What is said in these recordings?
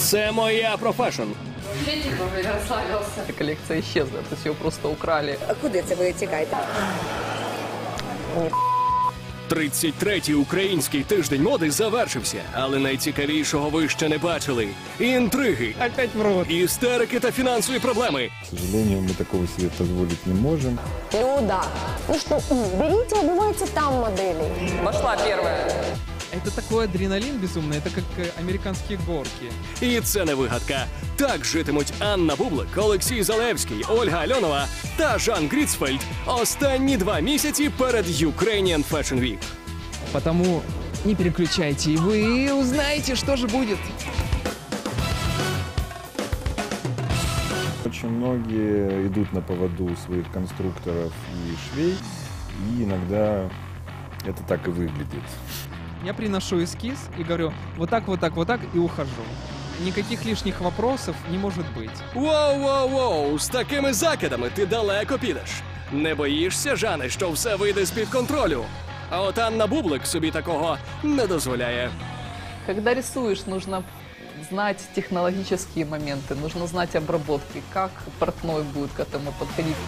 Це моя профешн. Коллекция исчезла, то есть ее просто украли. А куди це ви тікаєте? 33-й український тиждень моди завершився, але найцікавішого ви ще не бачили. Інтриги, Опять врут. істерики та фінансові проблеми. К сожалению, мы такого себе позволить не можем. Ну да. Ну что, берите, убивайте там моделей. Пошла первая. Это такой адреналин безумный, это как американские горки. І це не вигадка. Так житимуть Анна Бублик, Олексій Залевський, Ольга Альонова та Жан Гріцфельд останні 2 місяці перед Ukrainian Fashion Week. Потому не переключайте, и вы узнаете, что же будет. Очень многие идут на поводу своих конструкторов и швей, и иногда это так и выглядит. Я приношу эскиз и говорю, вот так, вот так, вот так, и ухожу. Никаких лишних вопросов не может быть. Воу-воу-воу, з такими закидами ти далеко підеш. Не боїшся, Жане, що все вийде з-під контролю? А от Анна Бублик собі такого не дозволяє. Когда рисуешь, нужно знать технологические моменты, нужно знать обработки, как портной будет к этому подходить.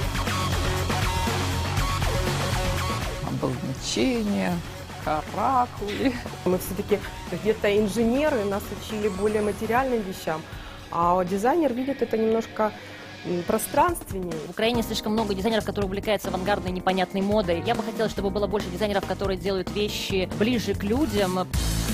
Обозначение, каракули. Мы все-таки где-то инженеры, нас учили более материальным вещам, а дизайнер видит это немножко пространственнее. В Украине слишком много дизайнеров, которые увлекаются авангардной, непонятной модой. Я бы хотела, чтобы было больше дизайнеров, которые делают вещи ближе к людям.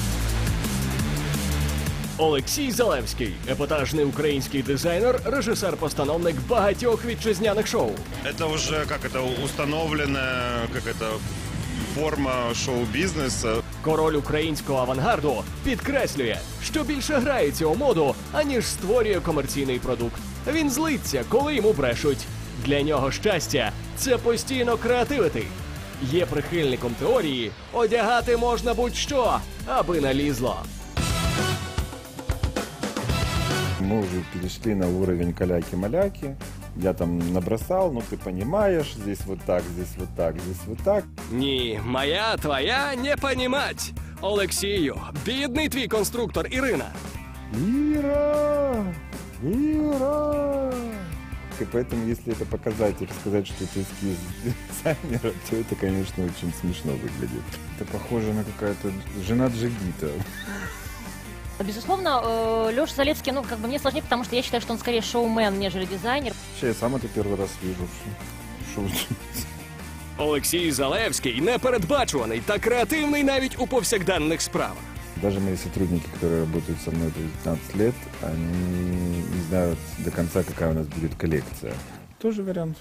Олексій Залевський – епатажний український дизайнер, режисер-постановник багатьох вітчизняних шоу. Это уже установленная форма шоу-бизнеса. Король українського авангарду підкреслює, що більше грається у моду, аніж створює комерційний продукт. Він злиться, коли йому брешуть. Для нього щастя – це постійно креативити. Є прихильником теорії – одягати можна будь-що, аби налізло. Мы уже перешли на уровень каляки-маляки. Я там набросал, ну ты понимаешь, здесь вот так, здесь вот так, здесь вот так. Ні, моя, твоя не понімать. Олексію, бідний твій конструктор Ірина. Ира! Ира! И поэтому, если это показать и рассказать, что это эскиз дизайнера, то это, конечно, очень смешно выглядит. Это похоже на какая-то жена Джигита. Безусловно, Леша Залевский, мне сложнее, потому что я считаю, что он скорее шоумен, нежели дизайнер. Вообще, я сам это первый раз вижу. Шо Олексій Залевський непередбачуваний та креативний навіть у повсякденних справах. Даже мои сотрудники, которые работают со мной 15 лет, они не знают до конца, какая у нас будет коллекция. Тоже вариант.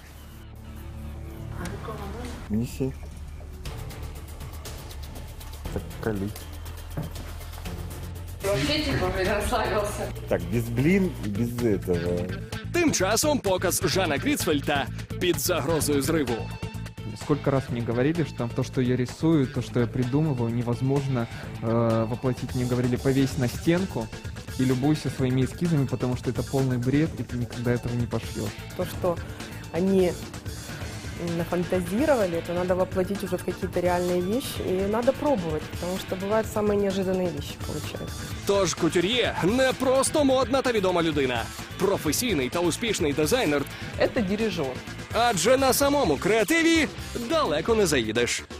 Неси. Так, кали. Так, без блин и без этого. Тим часом показ Жана Гріцфельда під загрозою зриву. Сколько раз мне говорили, что то, что я рисую, то, что я придумываю, невозможно воплотить. Мне говорили, повесь на стенку и любуйся своими эскизами, потому что это полный бред, и ты никогда этого не пошьешь. То, что они нафантазировали, это надо воплотить уже в какие-то реальные вещи, и надо пробовать, потому что бывают самые неожиданные вещи получаются. Тож кутюр'є не просто модна та відома людина. Професійний та успішний дизайнер. Это дирижер. Адже на самому креативі далеко не заїдеш.